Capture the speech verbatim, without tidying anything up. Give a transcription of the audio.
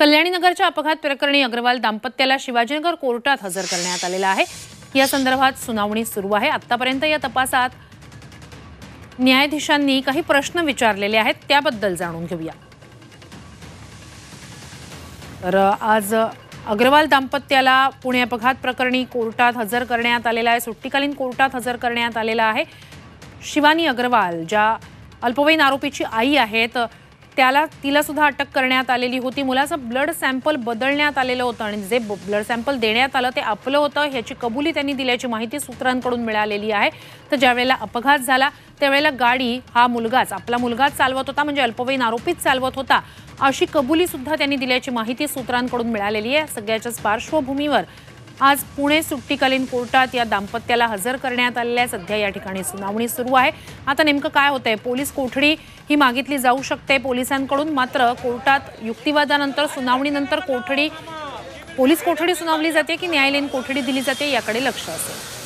कल्याणीनगरच्या अपघात प्रकरणी अग्रवाल दाम्पत्याला शिवाजीनगर कोर्टात हजर करण्यात आलेला आहे। या संदर्भात सुनावणी सुरू आहे। आतापर्यंत या तपासात न्यायाधीशांनी काही प्रश्न विचारलेले आहेत, त्याबद्दल जाणून घेऊया। तर आज अग्रवाल दाम्पत्याला पुणे अपघात प्रकरणी कोर्टात हजर करण्यात आलेला आहे। सुट्टीकालीन कोर्टात हजर करण्यात आलेला आहे। शिवानी अग्रवाल ज्या अल्पवयीन आरोपीची आई आहेत, त्याला तिला सुद्धा अटक करण्यात आलेली होती। मुलाचं ब्लड सॅम्पल बदलण्यात आलेलं होतं आणि जे ब्लड सॅम्पल देण्यात आलं ते आपलं होतं ह्याची कबुली त्यांनी दिल्याची माहिती सूत्रांकडून मिळालेली आहे। तर ज्यावेळेला अपघात झाला त्यावेळेला गाडी हा मुलगाच आपला मुलगाच चालवत होता, म्हणजे अल्पवयीन आरोपीच चालवत होता अशी कबुली सुद्धा त्यांनी दिल्याची माहिती सूत्रांकडून मिळालेली आहे। सगळ्याच्याच पार्श्वभूमीवर आज पुणे सुट्टीकालीन कोर्टात या दाम्पत्याला हजर करण्यात आलेले आहे। सध्या या ठिकाणी सुनावणी सुरू आहे। आता नेमकं काय होतंय, पोलीस कोठडी ही मागितली जाऊ शकते पोलिसांकडून, मात्र कोर्टात युक्तिवादानंतर सुनावणीनंतर कोठडी पोलीस कोठडी सुनावली जाते की न्यायालयीन कोठडी दिली जाते याकडे लक्ष असेल।